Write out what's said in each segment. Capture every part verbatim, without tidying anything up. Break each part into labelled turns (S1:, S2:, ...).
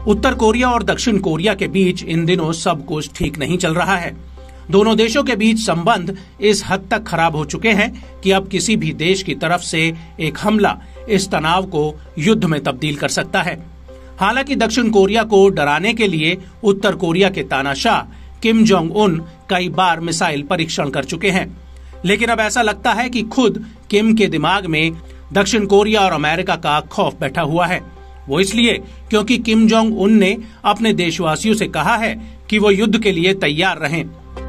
S1: उत्तर Korea और दक्षिण Korea के बीच इन दिनों सब कुछ ठीक नहीं चल रहा है। दोनों देशों के बीच संबंध इस हद तक खराब हो चुके हैं कि अब किसी भी देश की तरफ से एक हमला इस तनाव को युद्ध में तब्दील कर सकता है। हालांकि दक्षिण कोरिया को डराने के लिए उत्तर कोरिया के तानाशाह किम जोंग उन कई बार मिसाइल परीक्षण कर चुके हैं, लेकिन अब ऐसा लगता है कि खुद किम के दिमाग में दक्षिण कोरिया और अमेरिका का खौफ बैठा हुआ है। वो इसलिए क्योंकि किम जोंग उन ने अपने देशवासियों से कहा है कि वो युद्ध के लिए तैयार रहें।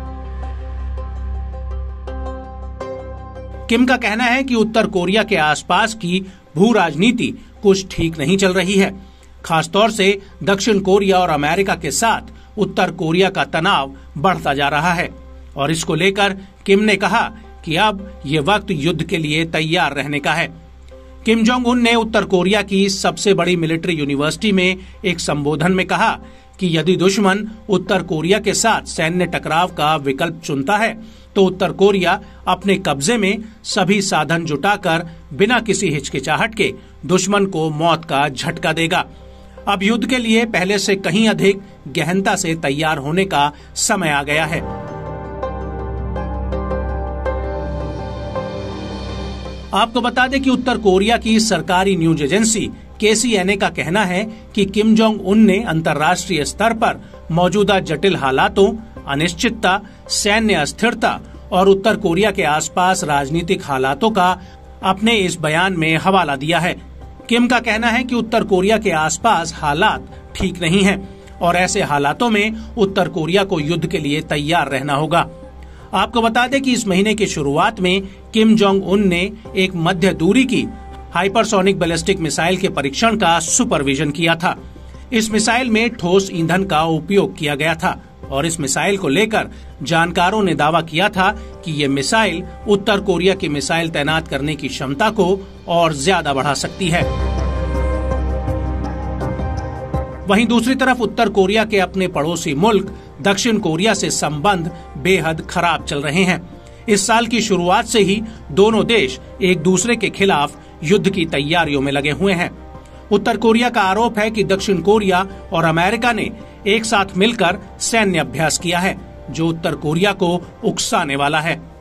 S1: किम का कहना है कि उत्तर कोरिया के आसपास की भू राजनीति कुछ ठीक नहीं चल रही है। खासतौर से दक्षिण कोरिया और अमेरिका के साथ उत्तर कोरिया का तनाव बढ़ता जा रहा है और इसको लेकर किम ने कहा कि अब ये वक्त युद्ध के लिए तैयार रहने का है। किम जोंग उन ने उत्तर कोरिया की सबसे बड़ी मिलिट्री यूनिवर्सिटी में एक संबोधन में कहा कि यदि दुश्मन उत्तर कोरिया के साथ सैन्य टकराव का विकल्प चुनता है तो उत्तर कोरिया अपने कब्जे में सभी साधन जुटाकर बिना किसी हिचकिचाहट के दुश्मन को मौत का झटका देगा। अब युद्ध के लिए पहले से कहीं अधिक गहनता से तैयार होने का समय आ गया है। आपको बता दें कि उत्तर कोरिया की सरकारी न्यूज एजेंसी के सी एन ए का कहना है कि किम जोंग उन ने अंतर्राष्ट्रीय स्तर पर मौजूदा जटिल हालातों, अनिश्चितता, सैन्य अस्थिरता और उत्तर कोरिया के आसपास राजनीतिक हालातों का अपने इस बयान में हवाला दिया है। किम का कहना है कि उत्तर कोरिया के आसपास हालात ठीक नहीं हैं और ऐसे हालातों में उत्तर कोरिया को युद्ध के लिए तैयार रहना होगा। आपको बता दें कि इस महीने की शुरुआत में किम जोंग उन ने एक मध्य दूरी की हाइपरसोनिक बैलिस्टिक मिसाइल के परीक्षण का सुपरविजन किया था। इस मिसाइल में ठोस ईंधन का उपयोग किया गया था और इस मिसाइल को लेकर जानकारों ने दावा किया था कि ये मिसाइल उत्तर कोरिया की मिसाइल तैनात करने की क्षमता को और ज्यादा बढ़ा सकती है। वहीं दूसरी तरफ उत्तर कोरिया के अपने पड़ोसी मुल्क दक्षिण कोरिया से संबंध बेहद खराब चल रहे हैं। इस साल की शुरुआत से ही दोनों देश एक दूसरे के खिलाफ युद्ध की तैयारियों में लगे हुए हैं। उत्तर कोरिया का आरोप है कि दक्षिण कोरिया और अमेरिका ने एक साथ मिलकर सैन्य अभ्यास किया है, जो उत्तर कोरिया को उकसाने वाला है।